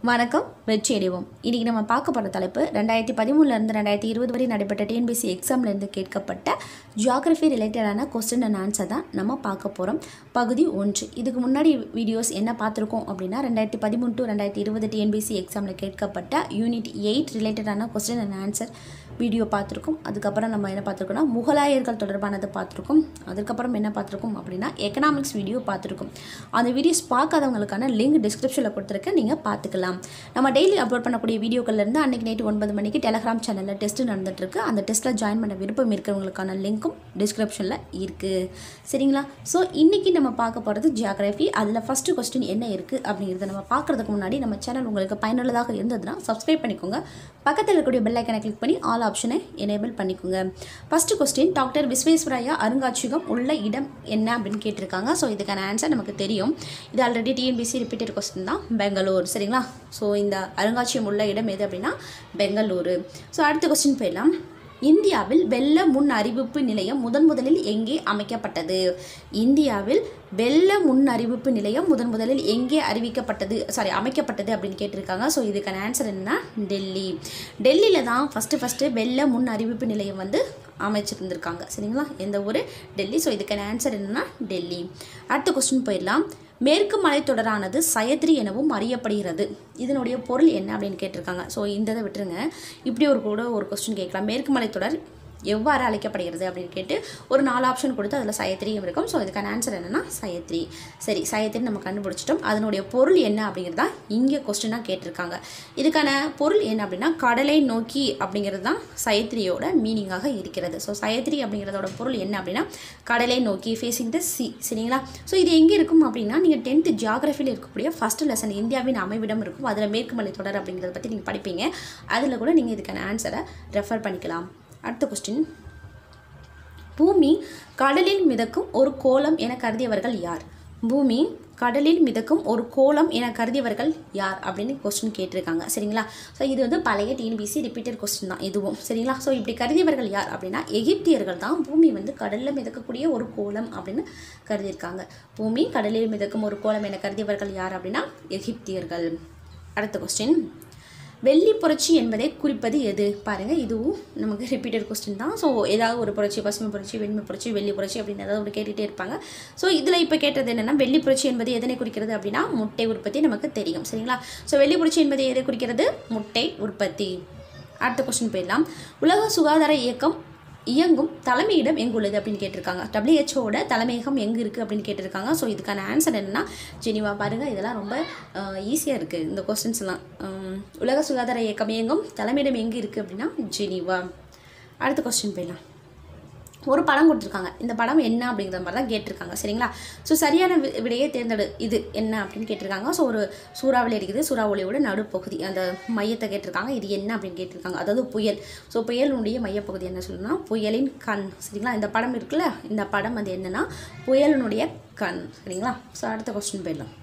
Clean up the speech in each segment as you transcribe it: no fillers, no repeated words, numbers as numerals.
வணக்கம் வெற்றியடைவோம். இன்றைக்கி நம்ம பார்க்க போகிற தலைப்பு 2013 2020 வரை நடைபெற்ற டிஎன்பிஎஸ்சி எக்ஸாம்லேருந்து கேட்கப்பட்ட ஜியாகிரஃபி ரிலேட்டடான கொஸ்டின் அண்ட் ஆன்சர் தான் நம்ம பார்க்க போகிறோம். பகுதி 1. இதுக்கு முன்னாடி வீடியோஸ் என்ன பார்த்துருக்கோம் அப்படின்னா 2013 2020 டிஎன்பிஎஸ்சி எக்ஸாமில் கேட்கப்பட்ட யூனிட் 8 ரிலேட்டடான கொஸ்டின் அண்ட் ஆன்சர் வீடியோ பார்த்துருக்கோம். அதுக்கப்புறம் நம்ம என்ன பார்த்துருக்கோம்னா முகலாயர்கள் தொடர்பானது பார்த்துருக்கோம். அதுக்கப்புறம் என்ன பார்த்துருக்கோம் அப்படின்னா எக்கனாமிக்ஸ் வீடியோ பார்த்துருக்கோம். அந்த வீடியோஸ் பார்க்காதவங்களுக்கான லிங்க் டிஸ்கிரிப்ஷனில் கொடுத்துருக்கேன், நீங்கள் பார்த்துக்கலாம். நம்ம டெய்லி அப்லோட் பண்ணக்கூடிய வீடியோக்கள்லேருந்து அன்றைக்கி நைட்டு 9 மணிக்கு டெலகிராம் சேனலில் டெஸ்ட்டு நடந்துகிட்ருக்கு. அந்த டெஸ்ட்டில் ஜாயின் பண்ண விருப்பம் இருக்கிறவங்களுக்கான லிங்க்கும் டிஸ்கிரிப்ஷனில் இருக்குது. சரிங்களா? ஸோ இன்றைக்கி நம்ம பார்க்க போகிறது ஜியாகிரஃபி. அதில் ஃபஸ்ட்டு கொஸ்டின் என்ன இருக்குது அப்படிங்கிறத நம்ம பார்க்குறதுக்கு முன்னாடி நம்ம சேனல் உங்களுக்கு பயனுள்ளதாக இருந்ததுன்னா சப்ஸ்கிரைப் பண்ணிக்கோங்க. பக்கத்தில் இருக்கக்கூடிய பெல் ஐக்கனை கிளிக் பண்ணி ஆல் ஆப்ஷனை எனேபிள் பண்ணிக்கோங்க. ஃபஸ்ட்டு கொஸ்டின், டாக்டர் விஸ்வேஸ்வரய்யா அருங்காட்சியகம் உள்ள இடம் என்ன அப்படின்னு கேட்டிருக்காங்க. ஸோ இதுக்கான ஆன்சர் நமக்கு தெரியும். இது ஆல்ரெடி டிஎன்பிஎஸ்சி ரிப்பீட்டட் கொஸ்டின் தான், பெங்களூர். சரிங்களா? ஸோ இந்த அருங்காட்சியகம் உள்ள இடம் எது அப்படின்னா பெங்களூரு. ஸோ அடுத்த கொஸ்டின் போயிடலாம். இந்தியாவில் வெள்ள முன் அறிவிப்பு நிலையம் முதலில் எங்கே அமைக்கப்பட்டது? இந்தியாவில் வெள்ள முன் அறிவிப்பு நிலையம் முதலில் எங்கே அமைக்கப்பட்டது அப்படின்னு கேட்டிருக்காங்க. ஸோ இதுக்கான ஆன்சர் என்னன்னா டெல்லியில் தான் ஃபஸ்ட்டு வெள்ள முன் அறிவிப்பு நிலையம் அமைச்சிருந்திருக்காங்க. சரிங்களா? எந்த ஊர்? டெல்லி. ஸோ இதுக்கான ஆன்சர் என்னன்னா டெல்லி. அடுத்த கொஸ்டின் போயிடலாம். மேற்கு மலைத்தொடரானது சயத்ரி எனவும் அறியப்படுகிறது. இதனுடைய பொருள் என்ன அப்படின்னு கேட்டிருக்காங்க. ஸோ இந்த இதை விட்டுருங்க. இப்படி ஒரு கொஸ்டின் கேட்கலாம். மேற்கு மலைத்தொடர் எவ்வாறு அழைக்கப்படுகிறது அப்படின்னு கேட்டு ஒரு 4 ஆப்ஷன் கொடுத்து அதில் சயத்ரியும் இருக்கும். ஸோ இதுக்கான ஆன்சர் என்னென்னா சயத்ரி. சரி, சயத்ரி நம்ம கண்டுபிடிச்சிட்டோம். அதனுடைய பொருள் என்ன அப்படிங்கிறதா இங்கே கொஸ்டினாக கேட்டிருக்காங்க. இதுக்கான பொருள் என்ன அப்படின்னா கடலை நோக்கி அப்படிங்கிறது தான் சயத்ரியோட மீனிங்காக இருக்கிறது. ஸோ சயத்ரி அப்படிங்கிறதோட பொருள் என்ன அப்படின்னா கடலை நோக்கி, ஃபேஸிங் த சி. சரிங்களா? ஸோ இது எங்கே இருக்கும் அப்படின்னா நீங்கள் 10th ஜியாகிரஃபியில் இருக்கக்கூடிய ஃபஸ்ட்டு லெசன் இந்தியாவின் அமைவிடம் இருக்கும். அதில் மேற்கு மலைத்தொடர் அப்படிங்கிறத பற்றி நீங்கள் படிப்பீங்க. அதில் கூட நீங்கள் இதுக்கான ஆன்சரை ரெஃபர் பண்ணிக்கலாம். அடுத்த கொஸ்டின், பூமி கடலில் மிதக்கும் ஒரு கோலம் என கருதியவர்கள் யார்? பூமி கடலில் மிதக்கும் ஒரு கோலம் என கருதியவர்கள் யார் அப்படின்னு கொஸ்டின் கேட்டிருக்காங்க. சரிங்களா? ஸோ இது பழைய டிஎன்பிஎஸ்சி ரிப்பீட்டட் கொஸ்டின் தான் இதுவும். சரிங்களா? ஸோ இப்படி கருதியவர்கள் யார் அப்படின்னா எகிப்தியர்கள் தான் பூமி கடலில் மிதக்கக்கூடிய ஒரு கோலம் அப்படின்னு கருதியிருக்காங்க. பூமி கடலில் மிதக்கும் ஒரு கோலம் என கருதியவர்கள் யார் அப்படின்னா எகிப்தியர்கள். அடுத்த கொஸ்டின், வெள்ளி புரட்சி என்பதை குறிப்பது எது? பாருங்கள், இதுவும் நமக்கு ரிப்பீட்டட் கொஸ்டின் தான். ஸோ ஏதாவது ஒரு புரட்சி, பசுமை புரட்சி, வெண்மை புரட்சி, வெள்ளி புரட்சி அப்படின்னு ஏதாவது ஒரு கேட்டுகிட்டே இருப்பாங்க. ஸோ இதில் இப்போ கேட்டது என்னென்னா வெள்ளி புரட்சி என்பது எதனை குறிக்கிறது அப்படின்னா முட்டை உற்பத்தி நமக்கு தெரியும். சரிங்களா? ஸோ வெள்ளி புரட்சி என்பது எதை குறிக்கிறது? முட்டை உற்பத்தி. அடுத்த கொஸ்டின் போயிடலாம். உலக சுகாதார இயக்கம் இயங்கும் தலைமையிடம் எங்கே உள்ளது அப்படின்னு கேட்டிருக்காங்க. WHO தலைமையகம் எங்கே இருக்குது அப்படின்னு கேட்டிருக்காங்க. ஸோ இதுக்கான ஆன்சர் என்னென்னா ஜெனிவா. பாருங்கள், இதெல்லாம் ரொம்ப ஈஸியாக இருக்குது இந்த கொஸ்டின்ஸ்லாம். உலக சுகாதார இயக்கம் இயங்கும் தலைமையிடம் எங்கே இருக்குது அப்படின்னா ஜெனிவா. அடுத்த கொஸ்டின் போயிடலாம். ஒரு படம் கொடுத்துருக்காங்க. இந்த படம் என்ன அப்படிங்கிற மாதிரி தான் கேட்டிருக்காங்க. சரிங்களா? ஸோ சரியான விடையை தேர்ந்தெடு. இது என்ன அப்படின்னு கேட்டிருக்காங்க. ஸோ ஒரு சூறாவளி இருக்குது. சூறாவளியோட நடுப்பகுதி அந்த மையத்தை கேட்டிருக்காங்க. இது என்ன அப்படின்னு கேட்டிருக்காங்க. அதாவது புயல். ஸோ புயலினுடைய மையப்பகுதி என்ன சொல்லணும்னா புயலின் கண். சரிங்களா? இந்த படம் இருக்குல்ல, இந்த படம் என்னென்னா புயலினுடைய கண். சரிங்களா? ஸோ அடுத்த கொஸ்டின் போயிடலாம்.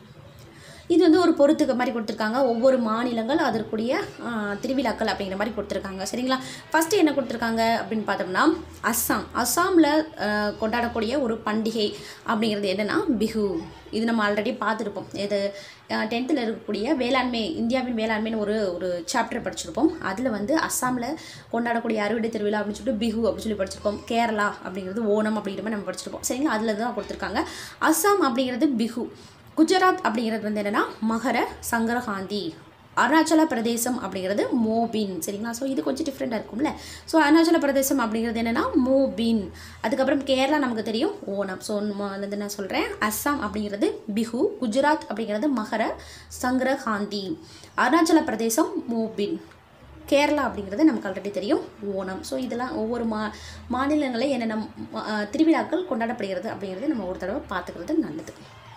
இது ஒரு பொறுத்துக்க மாதிரி கொடுத்துருக்காங்க. ஒவ்வொரு மாநிலங்கள் அதற்குரிய திருவிழாக்கள் அப்படிங்கிற மாதிரி கொடுத்துருக்காங்க. சரிங்களா? ஃபஸ்ட்டு என்ன கொடுத்துருக்காங்க அப்படின்னு பார்த்தோம்னா அஸ்ஸாமில் கொண்டாடக்கூடிய ஒரு பண்டிகை அப்படிங்கிறது என்னென்னா பிஹு. இது நம்ம ஆல்ரெடி பார்த்துருப்போம். இது 10th இருக்கக்கூடிய வேளாண்மை, இந்தியாவின் வேளாண்மைன்னு ஒரு சாப்டர் படிச்சிருப்போம். அதில் அஸ்ஸாமில் கொண்டாடக்கூடிய அறுவடை திருவிழா அப்படின்னு சொல்லிட்டு பிஹு அப்படின்னு சொல்லி படிச்சிருப்போம். கேரளா அப்படிங்கிறது ஓணம் அப்படிங்கிற மாதிரி நம்ம படிச்சிருப்போம். சரிங்களா? அதில் தான் கொடுத்துருக்காங்க. அஸ்ஸாம் அப்படிங்கிறது பிஹு. குஜராத் அப்படிங்கிறது என்னென்னா மகர சங்கரகாந்தி. அருணாச்சல பிரதேசம் அப்படிங்கிறது மோபின். சரிங்களா? ஸோ இது கொஞ்சம் டிஃப்ரெண்ட்டாக இருக்கும்ல. ஸோ அருணாச்சல பிரதேசம் அப்படிங்கிறது என்னென்னா மோபின். அதுக்கப்புறம் கேரளா நமக்கு தெரியும் ஓணம். ஸோ நான் சொல்கிறேன், அஸ்ஸாம் அப்படிங்கிறது பிஹு, குஜராத் அப்படிங்கிறது மகர சங்கரகாந்தி, அருணாச்சல பிரதேசம் மோபின், கேரளா அப்படிங்கிறது நமக்கு ஆல்ரெடி தெரியும் ஓணம். ஸோ இதெல்லாம் ஒவ்வொரு மாநிலங்களில் என்னென்ன திருவிழாக்கள் கொண்டாடப்படுகிறது அப்படிங்கிறது நம்ம ஒரு தடவை பார்த்துக்கிறது நல்லது.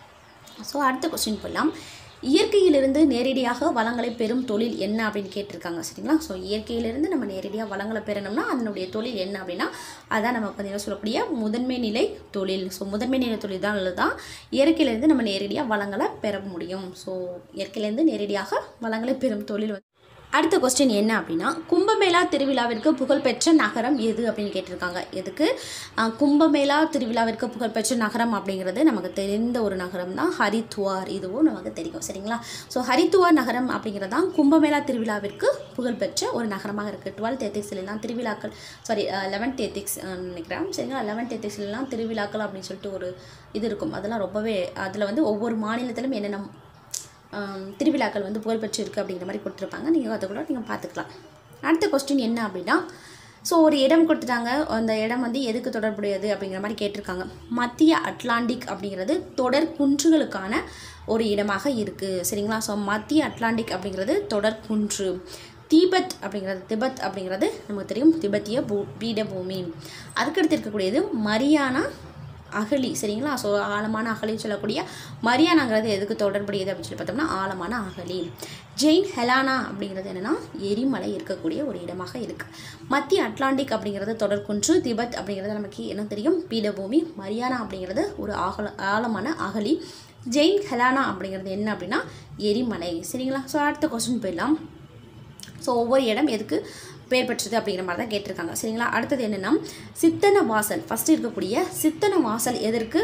ஸோ அடுத்த கொஸ்டின் போகலாம். இயற்கையிலிருந்து நேரடியாக வளங்களை பெறும் தொழில் என்ன அப்படின்னு கேட்டிருக்காங்க. சரிங்களா? ஸோ இயற்கையிலிருந்து நம்ம நேரடியாக வளங்களை பெறணும்னா அதனுடைய தொழில் என்ன அப்படின்னா அதான் நமக்கு சொல்லக்கூடிய முதன்மை நிலை தொழில். ஸோ முதன்மை நிலை தொழில் தான் இயற்கையிலேருந்து நம்ம நேரடியாக வளங்களை பெற முடியும். ஸோ இயற்கையிலேருந்து நேரடியாக வளங்களை பெறும் தொழில் அடுத்த கொஸ்டின் என்ன அப்படின்னா, கும்பமேளா திருவிழாவிற்கு புகழ்பெற்ற நகரம் எது அப்படின்னு கேட்டிருக்காங்க. எதுக்கு கும்பமேளா திருவிழாவிற்கு புகழ்பெற்ற நகரம் அப்படிங்கிறது நமக்கு தெரிந்த ஒரு நகரம் தான் ஹரித்வார். இதுவும் நமக்கு தெரியும் சரிங்களா. ஸோ ஹரித்வார் நகரம் அப்படிங்கிறது தான் கும்பமேளா திருவிழாவிற்கு புகழ்பெற்ற ஒரு நகரமாக இருக்குது. 12th ethicsலாம் திருவிழாக்கள் 11th ethics நினைக்கிறேன் சரிங்களா. 11th ethicsலாம் திருவிழாக்கள் அப்படின்னு சொல்லிட்டு ஒரு இது இருக்கும். அதெல்லாம் ரொம்பவே அதில் வந்து ஒவ்வொரு மாநிலத்திலும் என்னென்ன திருவிழாக்கள் வந்து புகழ்பெற்று இருக்குது அப்படிங்கிற மாதிரி கொடுத்துருப்பாங்க. நீங்கள் அதை கூட நீங்கள் பார்த்துக்கலாம். அடுத்த கொஸ்டின் என்ன அப்படின்னா, ஸோ ஒரு இடம் கொடுத்துட்டாங்க. அந்த இடம் வந்து எதுக்கு தொடர்புடையது அப்படிங்கிற மாதிரி கேட்டிருக்காங்க. மத்திய அட்லாண்டிக் அப்படிங்கிறது தொடர் குன்றுகளுக்கான ஒரு இடமாக இருக்குது சரிங்களா. ஸோ மத்திய அட்லாண்டிக் அப்படிங்கிறது தொடர் குன்று. திபெத் அப்படிங்கிறது நமக்கு தெரியும், திபெத்திய பீடபூமி. அதுக்கடுத்து இருக்கக்கூடியது மரியானா அகழி சரிங்களா. ஸோ ஆழமான அகழி சொல்லக்கூடிய மரியானாங்கிறது எதுக்கு தொடர்புடையது அப்படின்னு சொல்லி பார்த்தோம்னா ஆழமான அகழி. ஜெயின் ஹெலானா அப்படிங்கிறது என்னென்னா எரிமலை இருக்கக்கூடிய ஒரு இடமாக இருக்குது. மத்திய அட்லாண்டிக் அப்படிங்கிறது தொடர்குன்று. திபெத் அப்படிங்கிறது நமக்கு என்ன தெரியும், பீடபூமி. மரியானா அப்படிங்கிறது ஒரு ஆழமான அகழி. ஜெயின் ஹெலானா அப்படிங்கிறது என்ன அப்படின்னா எரிமலை சரிங்களா. ஸோ அடுத்த கொஸ்டின் போயிடலாம். ஸோ ஒவ்வொரு இடம் எதுக்கு பேர் பெற்றது அப்படிங்கிற மாதிரி தான் கேட்டிருக்காங்க சரிங்களா. அடுத்தது என்னென்னா சித்தன வாசல். ஃபஸ்ட்டு இருக்கக்கூடிய சித்தன வாசல் எதற்கு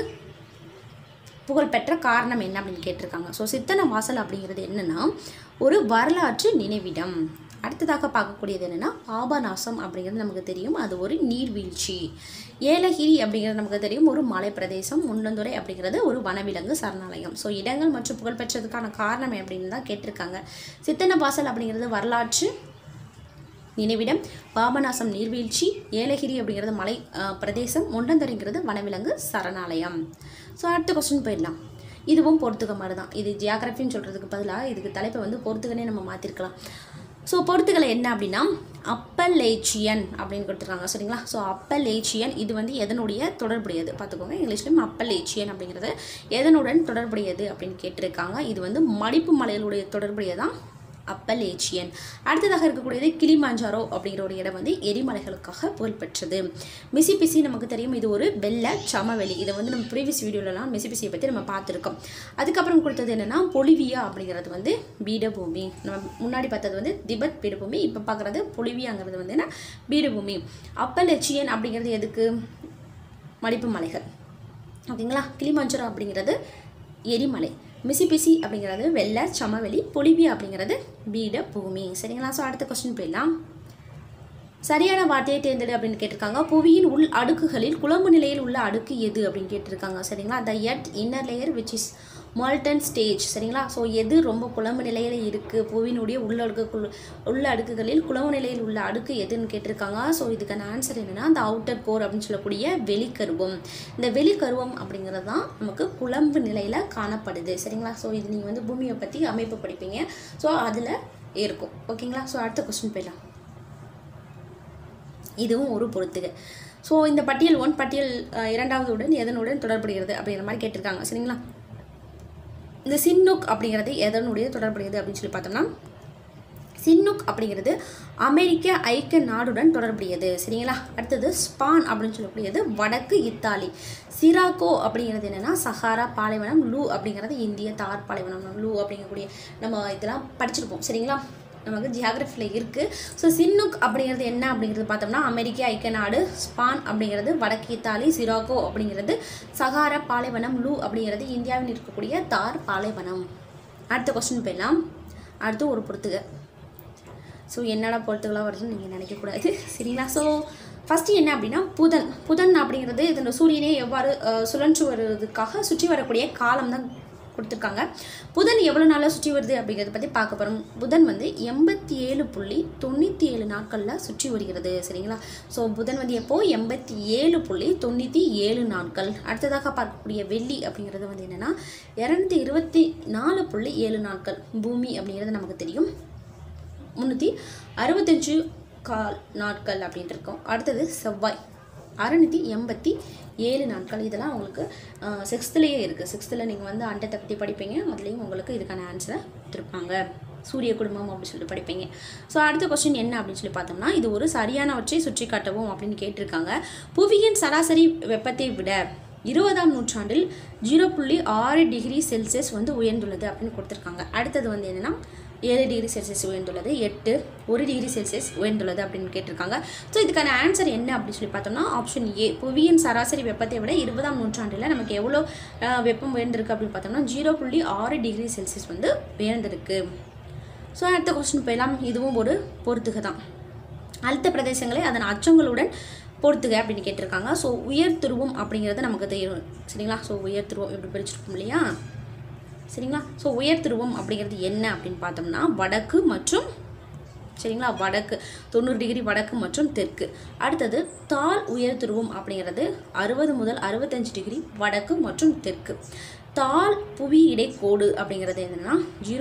புகழ்பெற்ற காரணம் என்ன அப்படின்னு கேட்டிருக்காங்க. ஸோ சித்தன வாசல் அப்படிங்கிறது என்னென்னா ஒரு வரலாற்று நினைவிடம். அடுத்ததாக பார்க்கக்கூடியது என்னென்னா பாபநாசம் அப்படிங்கிறது நமக்கு தெரியும், அது ஒரு நீர்வீழ்ச்சி. ஏலகிரி அப்படிங்கிறது நமக்கு தெரியும், ஒரு மலை பிரதேசம். முன்னந்துறை அப்படிங்கிறது ஒரு வனவிலங்கு சரணாலயம். ஸோ இடங்கள் மற்றும் புகழ்பெற்றதுக்கான காரணம் அப்படின்னு தான் கேட்டிருக்காங்க. சித்தன வாசல் அப்படிங்கிறது வரலாற்று நினைவிடம், பாபநாசம் நீர்வீழ்ச்சி, ஏலகிரி அப்படிங்கிறது மலை பிரதேசம், முண்டந்தரைங்கிறது வனவிலங்கு சரணாலயம். ஸோ அடுத்த கொஸ்டின் போயிடலாம். இதுவும் பொறுத்துக்க மாதிரி தான். இது ஜியாகிரபின்னு சொல்கிறதுக்கு பதிலாக இதுக்கு தலைப்பை வந்து பொறுத்துக்கனே நம்ம மாற்றிருக்கலாம். ஸோ பொறுத்துக்களை என்ன அப்படின்னா அப்பலேச்சியன் அப்படின்னு கொடுத்துருக்காங்க சரிங்களா. ஸோ அப்பலேச்சியன் இது வந்து எதனுடைய தொடர்புடையது பார்த்துக்கோங்க. இங்கிலீஷ்லையும் அப்பலேச்சியன் அப்படிங்கிறது எதனுடன் தொடர்புடையது அப்படின்னு கேட்டிருக்காங்க. இது வந்து மடிப்பு மலைகளுடைய தொடர்புடையதான் அப்பலேச்சியன். அடுத்ததாக இருக்கக்கூடியது கிளிமாஞ்சாரோ அப்படிங்கிற ஒரு இடம் வந்து எரிமலைகளுக்காக புகழ்பெற்றது. மிசிபிசி நமக்கு தெரியும், இது ஒரு வெள்ள சமவெளி. இதை வந்து நம்ம ப்ரீவியஸ் வீடியோலலாம் மிசிபிசியை பற்றி நம்ம பார்த்துருக்கோம். அதுக்கப்புறம் கொடுத்தது என்னென்னா பொலிவியா அப்படிங்கிறது வந்து பீடபூமி. நம்ம முன்னாடி பார்த்தது வந்து திபெத் பீடபூமி, இப்போ பார்க்குறது பொலிவியாங்கிறது வந்து என்ன பீடபூமி. அப்பலேச்சியன் அப்படிங்கிறது எதுக்கு மடிப்பு மலைகள் ஓகேங்களா. கிளிமாஞ்சாரோ அப்படிங்கிறது எரிமலை. மிசிபிசி அப்படிங்கிறது வெள்ள சமவெளி. பொலிவியா அப்படிங்கிறது பீடபூமி சரிங்களா. ஸோ அடுத்த கொஸ்டின் போயிடலாம். சரியான வார்த்தையை தேர்ந்தெடு அப்படின்னு கேட்டிருக்காங்க. புவியின் உள் அடுக்குகளில் குழம்பு நிலையில் உள்ள அடுக்கு எது அப்படின்னு கேட்டிருக்காங்க சரிங்களா. The earth inner layer which is molten stage சரிங்களா. ஸோ எது ரொம்ப குழம்பு நிலையில் இருக்குது, புவியினுடைய உள்ள அடுக்குகளில் குழம்பு நிலையில் உள்ள அடுக்கு எதுன்னு கேட்டிருக்காங்க. ஸோ இதுக்கான ஆன்சர் என்னென்னா அந்த அவுட்டர் கோர் அப்படின்னு சொல்லக்கூடிய வெளிக்கருவம். இந்த வெளிக்கருவம் அப்படிங்கிறது தான் நமக்கு குழம்பு நிலையில் காணப்படுது சரிங்களா. ஸோ இது நீங்கள் வந்து பூமியை பற்றி அமைப்பு படிப்பீங்க. ஸோ அதில் இருக்கும் ஓகேங்களா. ஸோ அடுத்த கொஸ்டின் போயிடலாம். இதுவும் ஒரு பொறுத்துக. ஸோ இந்த பட்டியல் 1 பட்டியல் 2வதுடன் எதனுடன் தொடர்புடைகிறது அப்படிங்கிற மாதிரி கேட்டிருக்காங்க சரிங்களா. இந்த சின்னூக் அப்படிங்கிறது எதனுடைய தொடர்புடையது அப்படின்னு சொல்லி பார்த்தோம்னா சின்னூக் அப்படிங்கிறது அமெரிக்க ஐக்கிய நாடுடன் தொடர்புடையது சரிங்களா. அடுத்தது ஸ்பான் அப்படின்னு சொல்லக்கூடியது வடக்கு இத்தாலி. சிராக்கோ அப்படிங்கிறது என்னென்னா சஹாரா பாலைவனம். லூ அப்படிங்கிறது இந்திய தார் பாலைவனம். லூ அப்படிங்கக்கூடிய நம்ம இதெல்லாம் படிச்சிருப்போம் சரிங்களா, நமக்கு ஜியாகிரஃபியில் இருக்குது. ஸோ சின்னூக் அப்படிங்கிறது என்ன அப்படிங்கிறது பார்த்தோம்னா அமெரிக்க ஐக்கிய நாடு. ஸ்பான் அப்படிங்கிறது வடக்கு இத்தாலி. சிராக்கோ அப்படிங்கிறது சஹாரா பாலைவனம். லூ அப்படிங்கிறது இந்தியாவில் இருக்கக்கூடிய தார் பாலைவனம். அடுத்த கொஸ்டின் போயிடலாம். அடுத்து ஒரு பொறுத்துக. ஸோ என்னடா பொறுத்துகளாக வருதுன்னு நீங்கள் நினைக்கக்கூடாது சரிங்களா. ஸோ ஃபஸ்ட்டு என்ன அப்படின்னா புதன் அப்படிங்கிறது இந்த சூரியனே எவ்வாறு சுழன்று வருவதற்காக சுற்றி வரக்கூடிய காலம் தான் கொடுத்துருக்காங்க. புதன் எவ்வளோ நாளாக சுற்றி வருது அப்படிங்கிறத பற்றி பார்க்க போகிறோம். புதன் வந்து 87.97 நாட்களில் சுற்றி வருகிறது சரிங்களா. ஸோ புதன் வந்து எப்போது 87.97 நாட்கள். அடுத்ததாக பார்க்கக்கூடிய வெள்ளி அப்படிங்கிறது வந்து என்னென்னா 224.7 நாட்கள். பூமி அப்படிங்கிறது நமக்கு தெரியும் 365 நாட்கள் அப்படின்ட்டு இருக்கோம். அடுத்தது செவ்வாய் 687 நாட்கள். இதெல்லாம் உங்களுக்கு 6th இருக்குது. 6th நீங்கள் வந்து அண்டத்தை பற்றி படிப்பீங்க. அதுலேயும் உங்களுக்கு இதுக்கான ஆன்சரை கொடுத்துருப்பாங்க. சூரிய குடும்பம் அப்படின்னு சொல்லிட்டு படிப்பீங்க. ஸோ அடுத்த கொஸ்டின் என்ன அப்படின்னு சொல்லி பார்த்தோம்னா இது ஒரு சரியானவற்றை சுற்றி காட்டவும் அப்படின்னு கேட்டிருக்காங்க. புவியின் சராசரி வெப்பத்தை விட 20ஆம் நூற்றாண்டில் 0.6 டிகிரி செல்சியஸ் வந்து உயர்ந்துள்ளது அப்படின்னு கொடுத்துருக்காங்க. அடுத்தது வந்து என்னென்னா 7 டிகிரி செல்சியஸ் உயர்ந்துள்ளது, 8 1 டிகிரி செல்சியஸ் உயர்ந்துள்ளது அப்படின்னு கேட்டிருக்காங்க. ஸோ இதுக்கான ஆன்சர் என்ன அப்படின்னு சொல்லி பார்த்தோம்னா ஆப்ஷன் ஏ. புவியின் சராசரி வெப்பத்தை விட 20ஆம் நூற்றாண்டில் நமக்கு எவ்வளோ வெப்பம் உயர்ந்திருக்கு அப்படின்னு பார்த்தோம்னா 0.6 டிகிரி செல்சியஸ் வந்து உயர்ந்திருக்கு. ஸோ அடுத்த கொஸ்டின் போயிடலாம். இதுவும் ஒரு பொறுத்துக தான். அழுத்த பிரதேசங்களை அதன் அச்சங்களுடன் பொறுத்துக அப்படின்னு கேட்டிருக்காங்க. ஸோ உயர் துருவம் அப்படிங்கிறது நமக்கு தெரியும் சரிங்களா. ஸோ உயர் துருவம் எப்படி பிரிச்சிருக்கோம் இல்லையா சரிங்களா. ஸோ உயர் துருவம் அப்படிங்கிறது என்ன அப்படின்னு பார்த்தோம்னா வடக்கு மற்றும் சரிங்களா, வடக்கு 90 டிகிரி வடக்கு மற்றும் தெற்கு. அடுத்தது தாழ் உயர் துருவம் அப்படிங்கிறது 60 முதல் 65 டிகிரி வடக்கு மற்றும் தெற்கு. தாழ் புவி இடைக்கோடு அப்படிங்கிறது என்னென்னா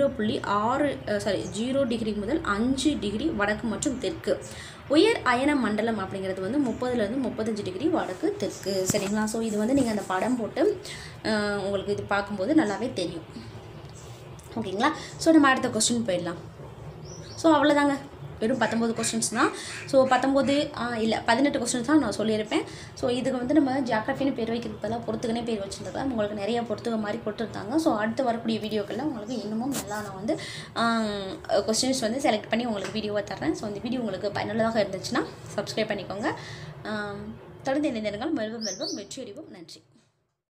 0 டிகிரி முதல் 5 டிகிரி வடக்கு மற்றும் தெற்கு. உயர் அயன மண்டலம் அப்படிங்கிறது வந்து 30லேருந்து 35 டிகிரி வடக்கு தெற்கு சரிங்களா. ஸோ இது வந்து நீங்கள் அந்த படம் போட்டு உங்களுக்கு இது பார்க்கும்போது நல்லாவே தெரியும் ஓகேங்களா. ஸோ நம்ம அடுத்த கொஸ்டின் போயிடலாம். ஸோ அவ்வளோதாங்க, வெறும் 19 கொஸ்டின்ஸ் தான். ஸோ 18 கொஸ்டின்ஸ் தான் நான் சொல்லியிருப்பேன். ஸோ இதுக்கு வந்து நம்ம ஜியாகிரஃபின்னு பேர் வைக்கிறதுக்கு பதிலாக பொறுத்துக்கனே பேர் வச்சுருந்தா உங்களுக்கு நிறைய பொறுத்துக்க மாதிரி கொடுத்துருந்தாங்க. ஸோ அடுத்து வரக்கூடிய வீடியோக்களில் உங்களுக்கு இன்னமும் நல்லா நான் வந்து கொஸ்டின்ஸ் வந்து செலக்ட் பண்ணி உங்களுக்கு வீடியோவாக தர்றேன். ஸோ இந்த வீடியோ உங்களுக்கு பயனுள்ளதாக இருந்துச்சுன்னா சப்ஸ்கிரைப் பண்ணிக்கோங்க. தொடர்ந்து இணைந்திருங்கள். வெல்வம் வெற்றியடைவோம். நன்றி.